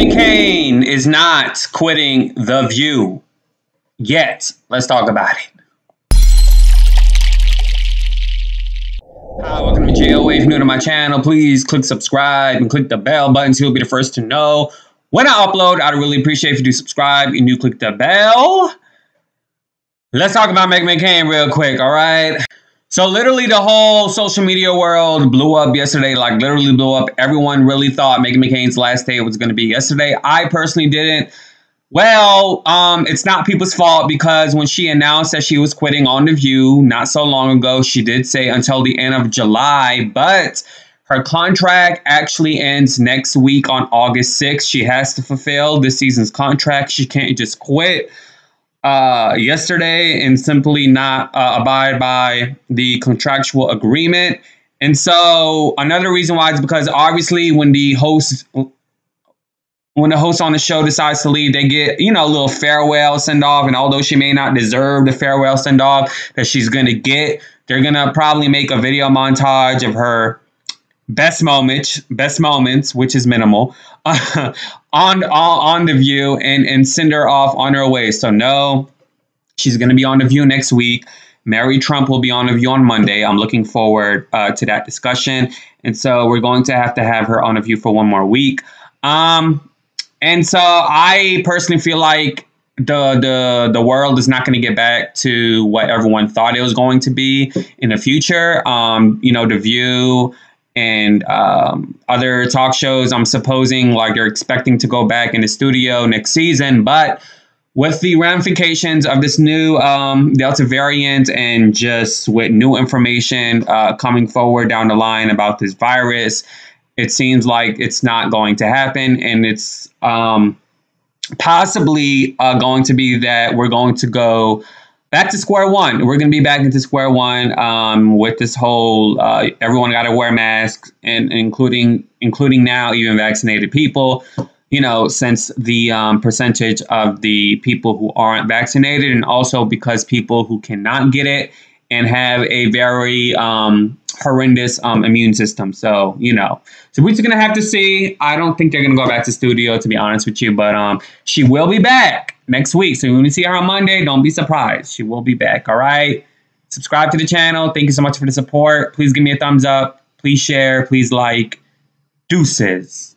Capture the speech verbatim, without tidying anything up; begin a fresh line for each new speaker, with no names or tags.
Meghan McCain is not quitting The View yet. Let's talk about it. Hi, welcome to J O A. If you're new to my channel, please click subscribe and click the bell button so you'll be the first to know when I upload. I'd really appreciate if you do subscribe and you click the bell. Let's talk about Meghan McCain real quick, all right? So literally the whole social media world blew up yesterday, like literally blew up. Everyone really thought Meghan McCain's last day was going to be yesterday. I personally didn't. Well, um, it's not people's fault because when she announced that she was quitting on The View not so long ago, she did say until the end of July, but her contract actually ends next week on August sixth. She has to fulfill this season's contract. She can't just quit uh, yesterday and simply not uh, abide by the contractual agreement. And so another reason why is because obviously when the host when the host on the show decides to leave, they get, you know, a little farewell send off. And although she may not deserve the farewell send off that she's going to get, they're going to probably make a video montage of her best moments, best moments, which is minimal, uh, on, on on The View and, and send her off on her way. So no, she's going to be on The View next week. Mary Trump will be on The View on Monday. I'm looking forward uh, to that discussion. And so we're going to have to have her on The View for one more week. Um, and so I personally feel like the the the world is not going to get back to what everyone thought it was going to be in the future. Um, you know, The View and um, other talk shows, I'm supposing like they're expecting to go back in the studio next season. But with the ramifications of this new um, Delta variant and just with new information uh, coming forward down the line about this virus, it seems like it's not going to happen. And it's um, possibly uh, going to be that we're going to go back to square one. We're going to be back into square one um, with this whole uh, everyone got to wear masks, and including including now even vaccinated people, you know, since the um, percentage of the people who aren't vaccinated, and also because people who cannot get it and have a very um, horrendous um, immune system. So, you know, so we're just going to have to see. I don't think they're going to go back to studio, to be honest with you, but um, she will be back next week. So when you see her on Monday, don't be surprised. She will be back. All right. Subscribe to the channel. Thank you so much for the support. Please give me a thumbs up. Please share. Please like. Deuces.